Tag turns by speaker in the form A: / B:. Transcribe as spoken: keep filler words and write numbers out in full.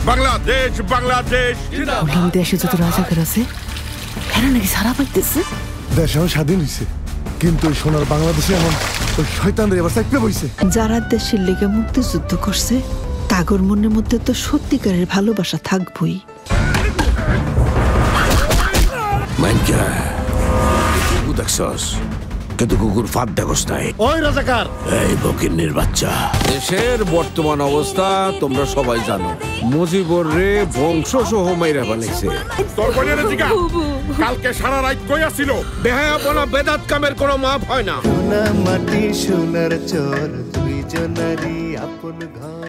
A: বাংলাদেশ বাংলাদেশ
B: বললাম দেশে যত রাজাকার আছে এরা নাকি সারা পাইতেছে।
C: দেশ এখন স্বাধীন হয়েছে, কিন্তু ওই সোনার বাংলাদেশে এমন ওই শয়তানদের এবার চাকরি বইছে।
B: যারা দেশের লেগে মুক্তিযুদ্ধ করছে তাগর মনের মধ্যে তো সত্যিকারের ভালোবাসা থাকবই।
D: কিন্তু কুকুর ফাঁদ দেখোস নাই।
C: ওই রাজাকার,
D: এই বকিন্নির বাচ্চা।
E: দেশের বর্তমান অবস্থা তোমরা সবাই জানো। মুজিবর রে বংশ সহ মাইরা বানাইছে।
A: তোর বোনের জিগা কালকে সারা রাত কই আছিল?
E: বেহায়াপনা বেদাত কামের কোনো মাপ হয় না।
F: সোনা মাটি সোনার চর দুই জনারই আপন ঘর।